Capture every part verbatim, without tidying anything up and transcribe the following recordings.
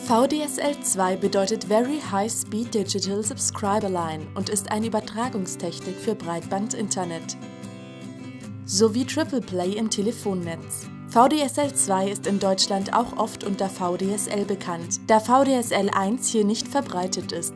V D S L zwei bedeutet Very High Speed Digital Subscriber Line und ist eine Übertragungstechnik für Breitband-Internet sowie Triple Play im Telefonnetz. V D S L zwei ist in Deutschland auch oft unter V D S L bekannt, da V D S L eins hier nicht verbreitet ist.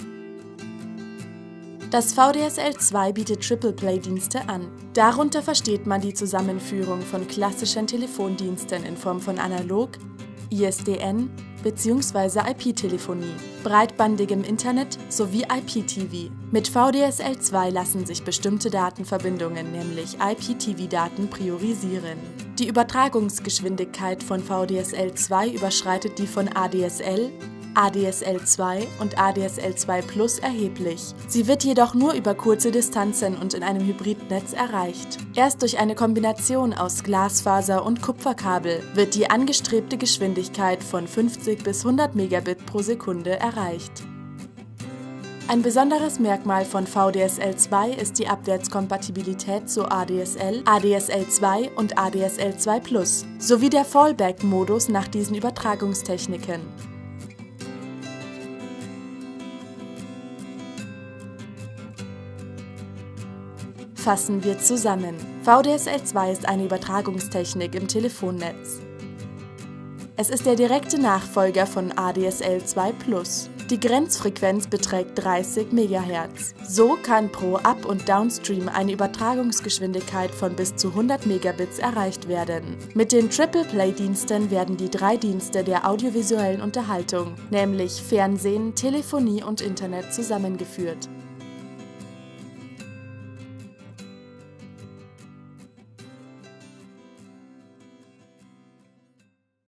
Das V D S L zwei bietet Triple Play-Dienste an. Darunter versteht man die Zusammenführung von klassischen Telefondiensten in Form von Analog, I S D N bzw. I P-Telefonie, breitbandigem Internet sowie I P T V. Mit V D S L zwei lassen sich bestimmte Datenverbindungen, nämlich I P T V-Daten, priorisieren. Die Übertragungsgeschwindigkeit von V D S L zwei überschreitet die von A D S L, A D S L zwei und A D S L zwei Plus erheblich. Sie wird jedoch nur über kurze Distanzen und in einem Hybridnetz erreicht. Erst durch eine Kombination aus Glasfaser und Kupferkabel wird die angestrebte Geschwindigkeit von fünfzig bis hundert Megabit pro Sekunde erreicht. Ein besonderes Merkmal von V D S L zwei ist die Abwärtskompatibilität zu A D S L, A D S L zwei und A D S L zwei Plus, sowie der Fallback-Modus nach diesen Übertragungstechniken. Fassen wir zusammen. V D S L zwei ist eine Übertragungstechnik im Telefonnetz. Es ist der direkte Nachfolger von A D S L zwei Plus. Die Grenzfrequenz beträgt dreißig Megahertz. So kann pro Up- und Downstream eine Übertragungsgeschwindigkeit von bis zu hundert Megabits erreicht werden. Mit den Triple Play-Diensten werden die drei Dienste der audiovisuellen Unterhaltung, nämlich Fernsehen, Telefonie und Internet, zusammengeführt.